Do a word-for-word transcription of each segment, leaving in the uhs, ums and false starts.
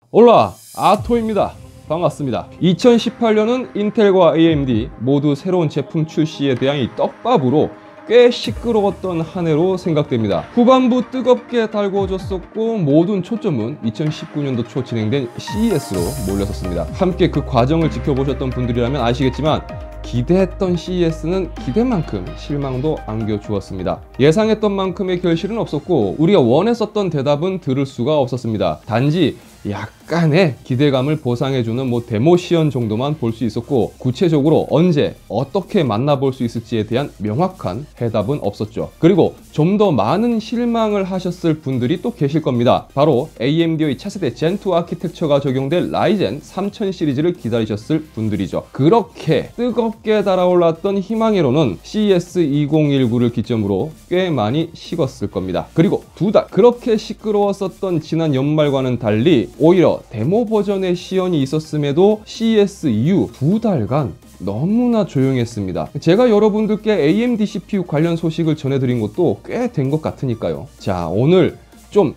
올라 아토입니다. 반갑습니다. 이천십팔 년은 인텔과 에이엠디 모두 새로운 제품 출시에 대한 이 떡밥으로 꽤 시끄러웠던 한 해로 생각됩니다. 후반부 뜨겁게 달궈졌었고 모든 초점은 이천십구 년도 초 진행된 씨이에스로 몰렸었습니다. 함께 그 과정을 지켜보셨던 분들이라면 아시겠지만 기대했던 씨이에스는 기대만큼 실망도 안겨주었습니다. 예상했던 만큼의 결실은 없었고 우리가 원했었던 대답은 들을 수가 없었습니다. 단지 약간의 기대감을 보상해주는 뭐 데모 시연 정도만 볼 수 있었고 구체적으로 언제 어떻게 만나볼 수 있을지에 대한 명확한 해답은 없었죠. 그리고 좀 더 많은 실망을 하셨을 분들이 또 계실 겁니다. 바로 에이엠디의 차세대 젠투 아키텍처가 적용된 라이젠 삼천 시리즈를 기다리셨을 분들이죠. 그렇게 뜨겁게 달아올랐던 희망회로는 씨이에스 이천십구를 기점으로 꽤 많이 식었을 겁니다. 그리고 두 달 그렇게 시끄러웠었던 지난 연말과는 달리 오히려 데모 버전의 시연이 있었음에도 씨이에스 이후 두 달간 너무나 조용했습니다. 제가 여러분들께 에이엠디 씨피유 관련 소식을 전해드린 것도 꽤 된 것 같으니까요. 자, 오늘 좀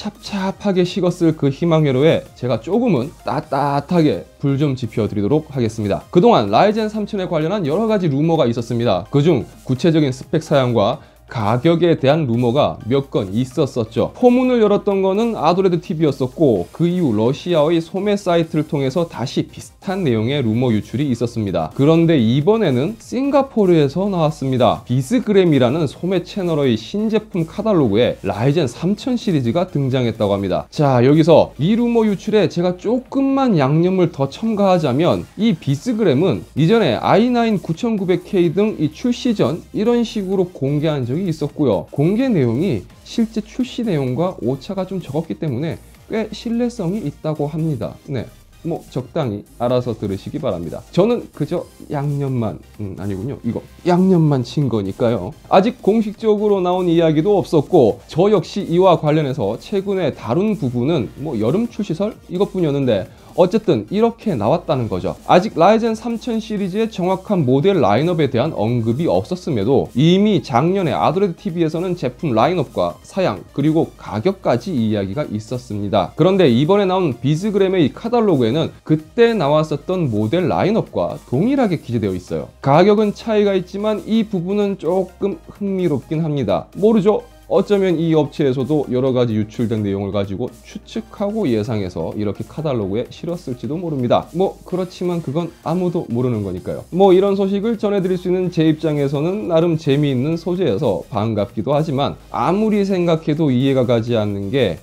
찹찹하게 식었을 그 희망회로에 제가 조금은 따뜻하게 불 좀 지펴드리도록 하겠습니다. 그동안 라이젠 삼천에 관련한 여러 가지 루머가 있었습니다. 그중 구체적인 스펙 사양과 가격에 대한 루머가 몇 건 있었었죠. 포문을 열었던 거는 아도레드 티비였었고 그 이후 러시아의 소매 사이트를 통해서 다시 비슷한 내용의 루머 유출이 있었습니다. 그런데 이번에는 싱가포르에서 나왔습니다. 비스그램이라는 소매 채널의 신제품 카탈로그에 라이젠 삼천 시리즈가 등장했다고 합니다. 자, 여기서 이 루머 유출에 제가 조금만 양념을 더 첨가하자면 이 비스그램은 이전에 아이 나인 구천구백 케이 등 이 출시 전 이런 식으로 공개한 적이 있었고요. 공개 내용이 실제 출시 내용과 오차가 좀 적었기 때문에 꽤 신뢰성이 있다고 합니다. 네, 뭐 적당히 알아서 들으시기 바랍니다. 저는 그저 양념만 음, 아니군요. 이거 양념만 친 거니까요. 아직 공식적으로 나온 이야기도 없었고 저 역시 이와 관련해서 최근에 다룬 부분은 뭐 여름 출시설 이것뿐이었는데 어쨌든 이렇게 나왔다는 거죠. 아직 라이젠 삼천 시리즈의 정확한 모델 라인업에 대한 언급이 없었음에도 이미 작년에 아도레드 티비에서는 제품 라인업과 사양 그리고 가격까지 이야기가 있었습니다. 그런데 이번에 나온 비스그램의 카탈로그에는 그때 나왔었던 모델 라인업과 동일하게 기재되어 있어요. 가격은 차이가 있지만 이 부분은 조금 흥미롭긴 합니다. 모르죠? 어쩌면 이 업체에서도 여러 가지 유출된 내용을 가지고 추측하고 예상해서 이렇게 카탈로그에 실었을지도 모릅니다. 뭐 그렇지만 그건 아무도 모르는 거니까요. 뭐 이런 소식을 전해드릴 수 있는 제 입장에서는 나름 재미있는 소재여서 반갑기도 하지만 아무리 생각해도 이해가 가지 않는 게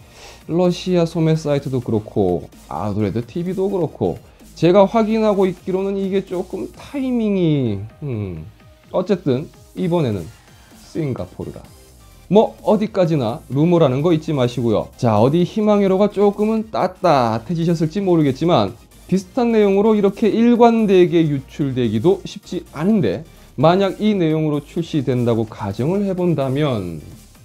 러시아 소매 사이트도 그렇고 아도레드 티비도 그렇고 제가 확인하고 있기로는 이게 조금 타이밍이 음 어쨌든 이번에는 싱가포르라. 뭐 어디까지나 루머라는 거 잊지 마시고요. 자, 어디 희망회로가 조금은 따뜻해지셨을지 모르겠지만 비슷한 내용으로 이렇게 일관되게 유출되기도 쉽지 않은데 만약 이 내용으로 출시된다고 가정을 해본다면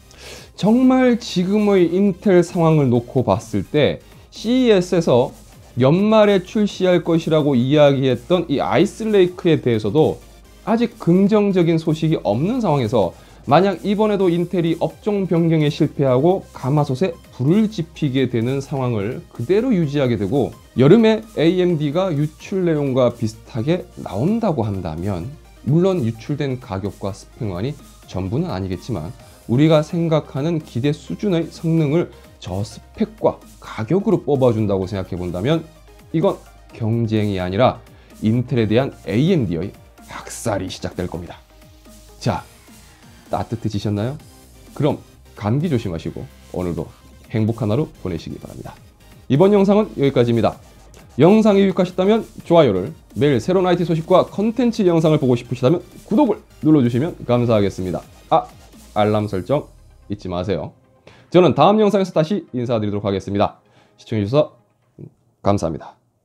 정말 지금의 인텔 상황을 놓고 봤을 때 씨이에스에서 연말에 출시할 것이라고 이야기했던 이 아이스레이크에 대해서도 아직 긍정적인 소식이 없는 상황에서 만약 이번에도 인텔이 업종 변경에 실패하고 가마솥에 불을 지피게 되는 상황을 그대로 유지하게 되고 여름에 에이엠디가 유출 내용과 비슷하게 나온다고 한다면 물론 유출된 가격과 스펙만이 전부는 아니겠지만 우리가 생각하는 기대 수준의 성능을 저 스펙과 가격으로 뽑아준다고 생각해 본다면 이건 경쟁이 아니라 인텔에 대한 에이엠디의 학살이 시작될 겁니다. 자, 따뜻해지셨나요? 그럼 감기 조심하시고 오늘도 행복한 하루 보내시기 바랍니다. 이번 영상은 여기까지입니다. 영상이 유익하셨다면 좋아요를, 매일 새로운 아이티 소식과 컨텐츠 영상을 보고 싶으시다면 구독을 눌러주시면 감사하겠습니다. 아, 알람 설정 잊지 마세요. 저는 다음 영상에서 다시 인사드리도록 하겠습니다. 시청해주셔서 감사합니다.